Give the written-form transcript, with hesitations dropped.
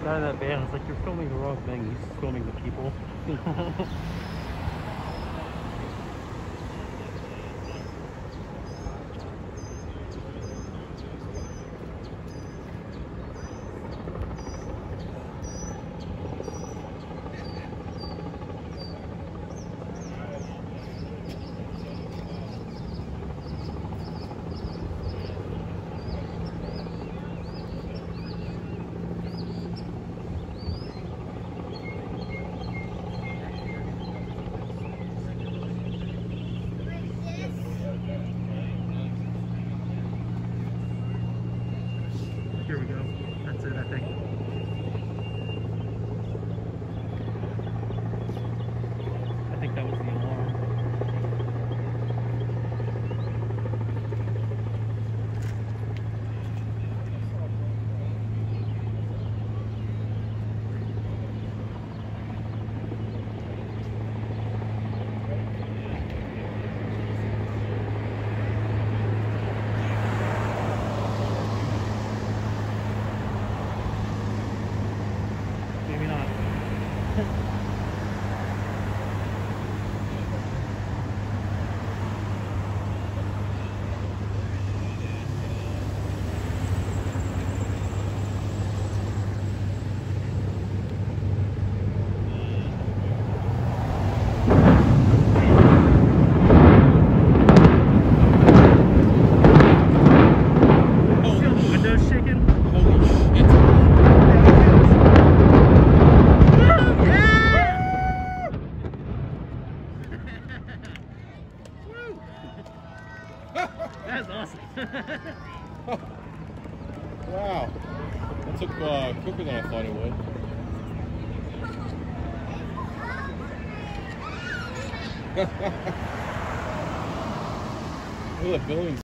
guy in that van was like, "You're filming the wrong thing. He's filming the people." Here we go. That's it, I think. I think that was the alarm. Maybe not. Windows shaking? Holy shit. That's awesome. Wow. That took quicker than I thought it would. Look at that building.